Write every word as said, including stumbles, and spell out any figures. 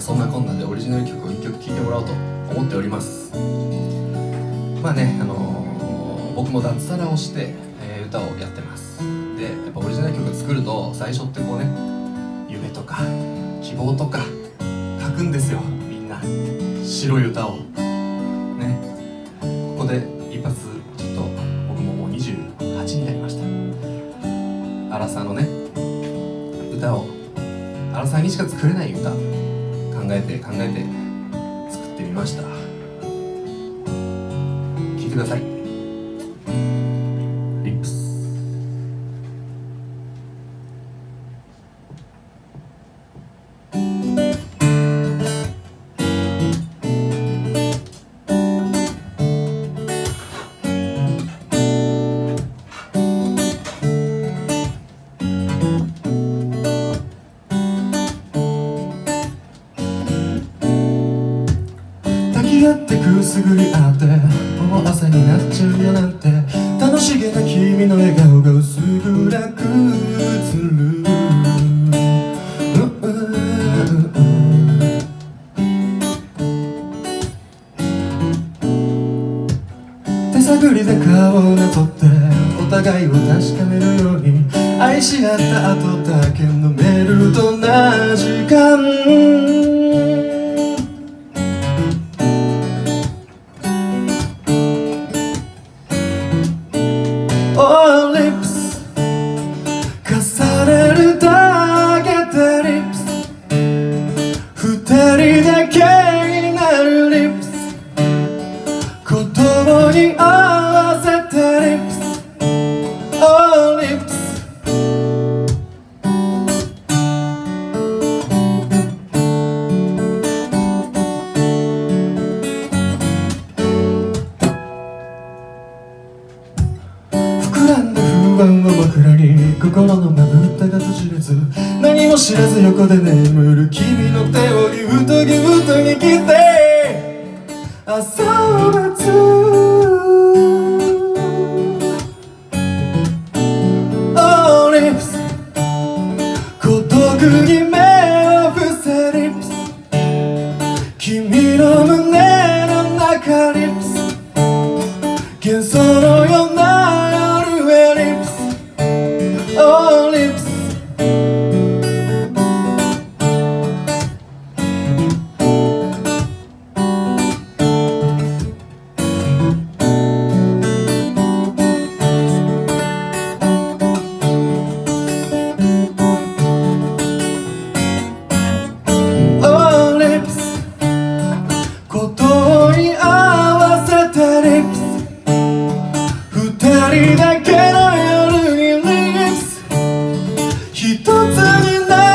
そんなこんなでオリジナル曲をいっきょく聴いてもらおうと思っております。まあね、あのー、僕も脱サラをして、えー、歌をやってます。で、やっぱオリジナル曲作ると最初ってこうね、夢とか希望とか書くんですよ、みんな。白い歌をね。ここで一発ちょっと僕ももうにじゅうはちになりました。アラサーのね歌を、アラサーにしか作れない歌考えて考えて作ってみました。聴いてください。リップス。やってくすぐり合ってもう朝になっちゃうよなんて、楽しげな君の笑顔が薄暗く映る。手探りで顔をなぞってお互いを確かめるように、愛し合った後だけ飲めるどんな時間。Oh, lips 重ねるだけで lips 二人だけになる lips 言葉に合わせて lips Oh, lips膨らんだ不安を枕に心のまぶたが閉じれず、何も知らず横で眠る君の手をギュッとギュッと握って朝を待つ。 Oh lips 孤独に目を伏せ lips 君の胸の中 lips 幻想のようなOh, lips Oh, lips ことに合わせて lips 二人だけの夜に lips 一つになる